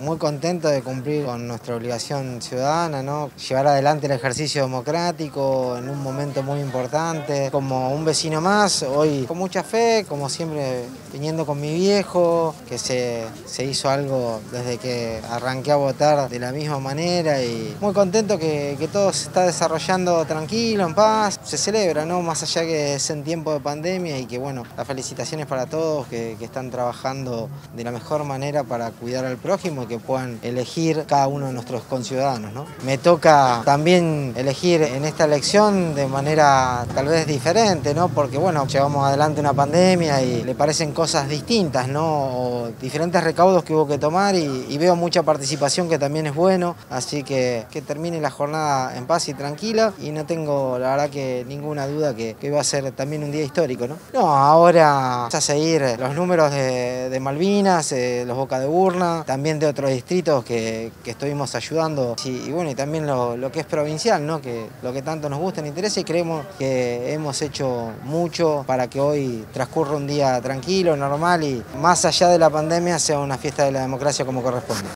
Muy contento de cumplir con nuestra obligación ciudadana, ¿no? Llevar adelante el ejercicio democrático en un momento muy importante. Como un vecino más, hoy con mucha fe, como siempre viniendo con mi viejo, que se hizo algo desde que arranqué a votar de la misma manera y muy contento que todo se está desarrollando tranquilo, en paz. Se celebra, ¿no? Más allá que es en tiempo de pandemia y que bueno, las felicitaciones para todos que están trabajando de la mejor manera para cuidar al prójimo y que puedan elegir cada uno de nuestros conciudadanos, ¿no? Me toca también elegir en esta elección de manera tal vez diferente, ¿no? Porque bueno, llevamos adelante una pandemia y le parecen cosas distintas, ¿no? O diferentes recaudos que hubo que tomar y veo mucha participación que también es bueno, así que termine la jornada en paz y tranquila y no tengo la verdad que ninguna duda que va a ser también un día histórico, ¿no? No, ahora vamos a seguir los números de Malvinas, los Boca de Urna, también de otros distritos que estuvimos ayudando y bueno, y también lo que es provincial, ¿no? Que lo que tanto nos gusta y nos interesa y creemos que hemos hecho mucho para que hoy transcurra un día tranquilo, normal y más allá de la pandemia sea una fiesta de la democracia como corresponde.